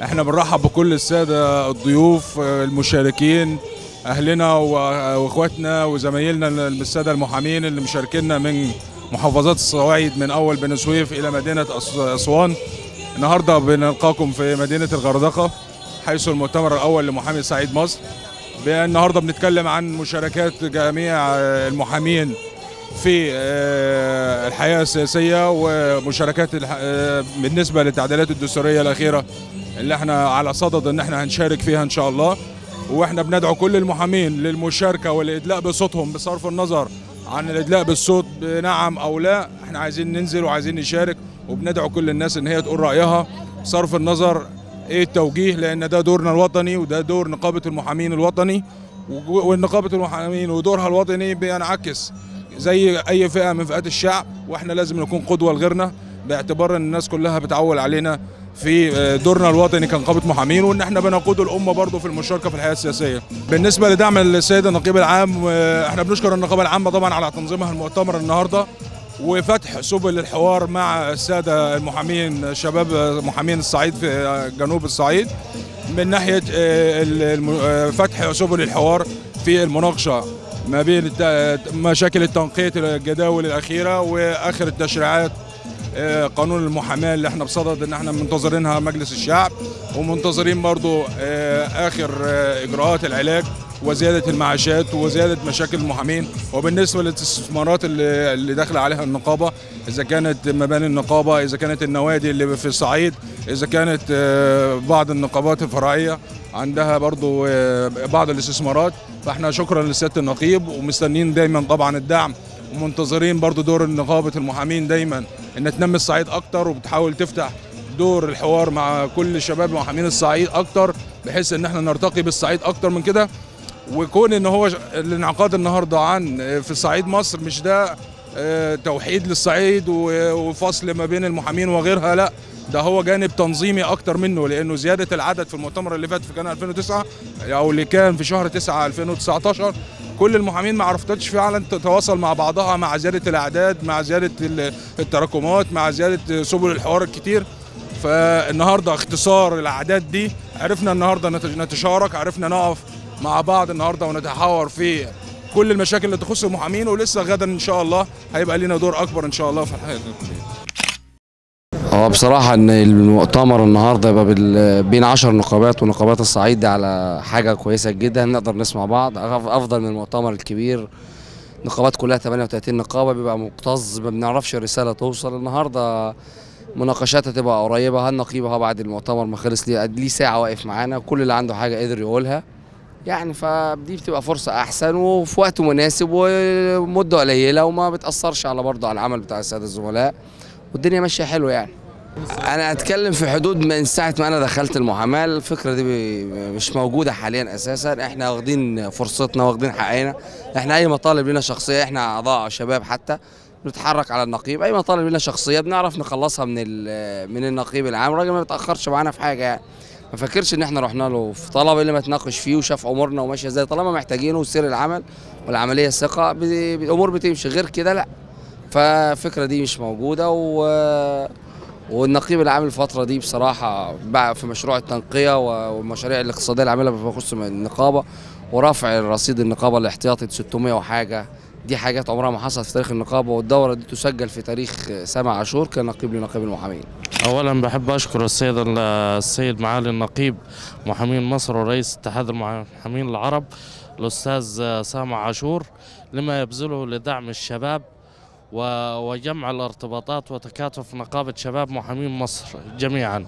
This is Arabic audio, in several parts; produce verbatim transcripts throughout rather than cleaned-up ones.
احنا بنرحب بكل السادة الضيوف المشاركين، اهلنا واخواتنا وزمايلنا السادة المحامين اللي مشاركينا من محافظات الصعيد، من اول بني سويف الى مدينة اسوان. النهارده بنلقاكم في مدينة الغردقة حيث المؤتمر الاول لمحامي صعيد مصر. النهارده بنتكلم عن مشاركات جميع المحامين في الحياة السياسية، ومشاركات بالنسبة للتعديلات الدستورية الأخيرة اللي احنا على صدد ان احنا هنشارك فيها ان شاء الله. واحنا بندعو كل المحامين للمشاركة والإدلاء بصوتهم بصرف النظر عن الإدلاء بالصوت بنعم أو لا. احنا عايزين ننزل وعايزين نشارك، وبندعو كل الناس ان هي تقول رأيها بصرف النظر ايه التوجيه، لأن ده دورنا الوطني وده دور نقابة المحامين الوطني، ونقابة المحامين ودورها الوطني بينعكس زي اي فئه من فئات الشعب، واحنا لازم نكون قدوه لغيرنا باعتبار ان الناس كلها بتعول علينا في دورنا الوطني كنقابه محامين، وان احنا بنقود الامه برضه في المشاركه في الحياه السياسيه. بالنسبه لدعم السيد النقيب العام، احنا بنشكر النقابه العامه طبعا على تنظيمها المؤتمر النهارده وفتح سبل الحوار مع الساده المحامين شباب محامين الصعيد في جنوب الصعيد، من ناحيه فتح سبل الحوار في المناقشه ما بين مشاكل التنقية الجداول الأخيرة وآخر التشريعات قانون المحاماة اللي احنا بصدد ان احنا منتظرينها مجلس الشعب، ومنتظرين برضو آخر إجراءات العلاج وزيادة المعاشات وزيادة مشاكل المحامين. وبالنسبة للاستثمارات اللي, اللي داخل عليها النقابة، إذا كانت مباني النقابة، إذا كانت النوادي اللي في الصعيد، إذا كانت بعض النقابات الفرعية عندها برضو بعض الاستثمارات. فاحنا شكرا لسيادة النقيب ومستنين دايما طبعا الدعم، ومنتظرين برضو دور نقابة المحامين دايما ان تنمي الصعيد اكتر، وبتحاول تفتح دور الحوار مع كل شباب محامين الصعيد اكتر، بحيث ان احنا نرتقي بالصعيد اكتر من كده. وكون ان هو الانعقاد النهارده عن في صعيد مصر مش ده توحيد للصعيد وفصل ما بين المحامين وغيرها، لا، ده هو جانب تنظيمي اكتر منه، لانه زياده العدد في المؤتمر اللي فات في كان ألفين وتسعة او اللي كان في شهر تسعة ألفين وتسعتاشر، كل المحامين ما عرفتش فعلا تتواصل مع بعضها مع زياده الاعداد، مع زياده التراكمات، مع زياده سبل الحوار الكتير. فالنهارده اختصار الاعداد دي، عرفنا النهارده نتشارك، عرفنا نقف مع بعض النهارده ونتحاور في كل المشاكل اللي تخص المحامين، ولسه غدا ان شاء الله هيبقى لنا دور اكبر ان شاء الله في الحياه. هو بصراحة إن المؤتمر النهارده يبقى بين عشر نقابات ونقابات الصعيد دي على حاجة كويسة جدا، نقدر نسمع بعض أفضل من المؤتمر الكبير. نقابات كلها ثمانية وثلاثين نقابة، بيبقى مكتظ، ما بنعرفش الرسالة توصل. النهارده مناقشات هتبقى قريبة. هالنقيب اهو بعد المؤتمر ما خلص ليه ليه ساعة واقف معانا، كل اللي عنده حاجة قدر يقولها يعني، فدي بتبقى فرصة أحسن وفي وقت مناسب ومدة قليلة، وما بتأثرش على برضه على العمل بتاع السادة الزملاء، والدنيا ماشية حلوة يعني. أنا أتكلم في حدود من ساعة ما أنا دخلت المحاماة، الفكرة دي مش موجودة حاليا أساسا. إحنا واخدين فرصتنا، واخدين حقنا. إحنا أي مطالب لنا شخصية، إحنا أعضاء شباب حتى بنتحرك على النقيب، أي مطالب لنا شخصية بنعرف نخلصها من من النقيب العام. الراجل ما بيتأخرش معانا في حاجة يعني، ما فاكرش ان احنا رحنا له في طلب اللي ما تناقش فيه وشاف امورنا وماشيه ازاي. طالما محتاجينه وسير العمل والعمليه ثقه، الامور بتمشي، غير كده لا. فالفكره دي مش موجوده. و والنقيب العام الفتره دي بصراحه بقى في مشروع التنقيه والمشاريع الاقتصاديه اللي عاملها بخصوص النقابه، ورفع الرصيد النقابه الاحتياطي ستمائة وحاجه. دي حاجات عمرها ما حصلت في تاريخ النقابه، والدوره دي تسجل في تاريخ سامع عاشور كنقيب لنقيب المحامين. اولا بحب اشكر السيد السيد معالي النقيب محامين مصر ورئيس اتحاد المحامين العرب الاستاذ سامع عاشور لما يبذله لدعم الشباب وجمع الارتباطات وتكاتف نقابه شباب محامين مصر جميعا.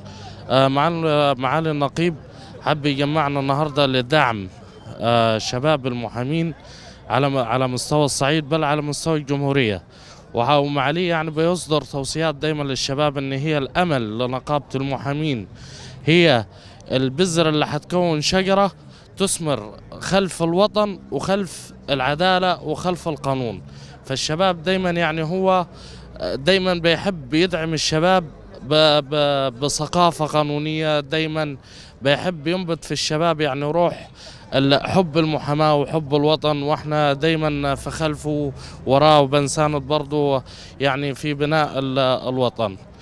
معالي النقيب حب يجمعنا النهارده لدعم شباب المحامين على على مستوى الصعيد، بل على مستوى الجمهوريه. ومعاليه يعني بيصدر توصيات دايما للشباب ان هي الامل لنقابه المحامين، هي البذره اللي حتكون شجره تثمر خلف الوطن وخلف العداله وخلف القانون. فالشباب دايما يعني هو دايما بيحب يدعم الشباب بثقافه قانونيه، دايما بيحب ينبت في الشباب يعني روح حب المحاماة وحب الوطن، واحنا دايما في خلفه وراه وبنساند برضه يعني في بناء الوطن.